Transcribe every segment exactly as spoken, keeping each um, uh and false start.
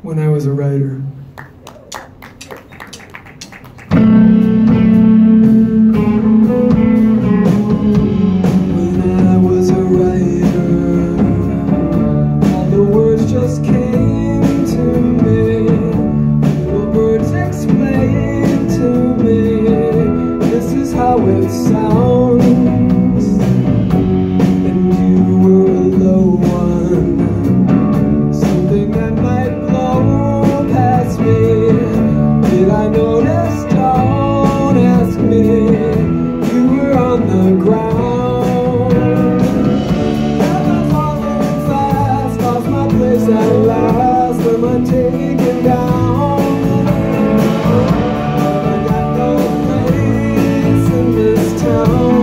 when I was a writer. When I was a writer, all the words just came to me. Little words explain to me, this is how it sounds. And you were a low one, something that might blow past me. Did I notice? Don't ask me. You were on the ground. Am I falling fast? Lost my place at last. Am I taken down? I got no place in this town.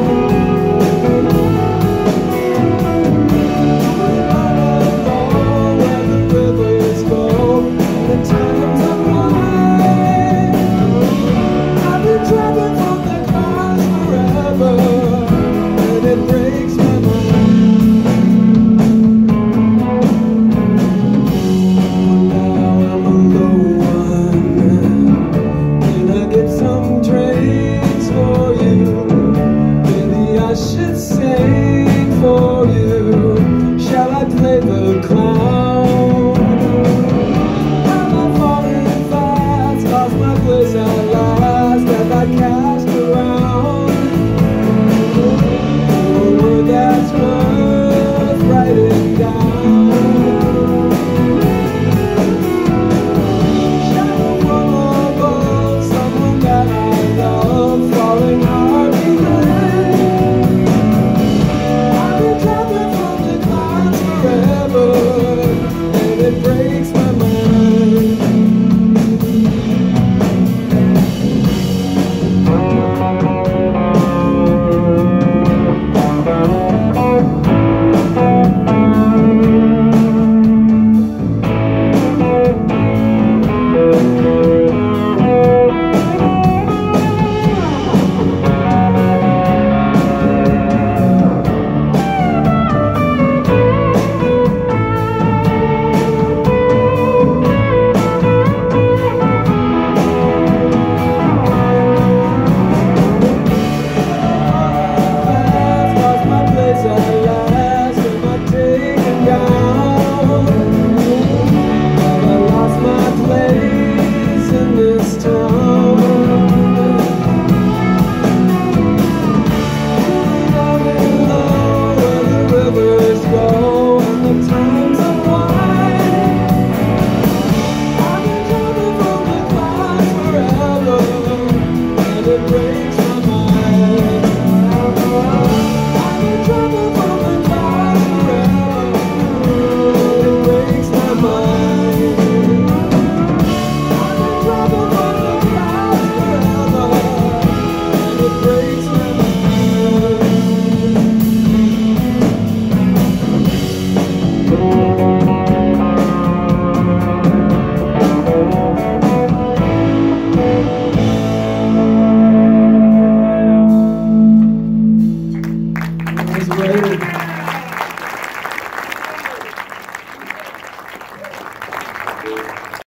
Where the rivers go, the times of mine. I've been traveling from the clouds forever, and it breaks my mind. Now I'm a low one. Can I get some drinks for you? Maybe I should sing for you. Shall I play the clown? Am I falling fast? Lost my place at last. Have I cast around? A word that's worth writing down. Shadow from above, someone that I love, falling hard behind. I've been traveling from the clouds forever, and it breaks my mind. Thank you.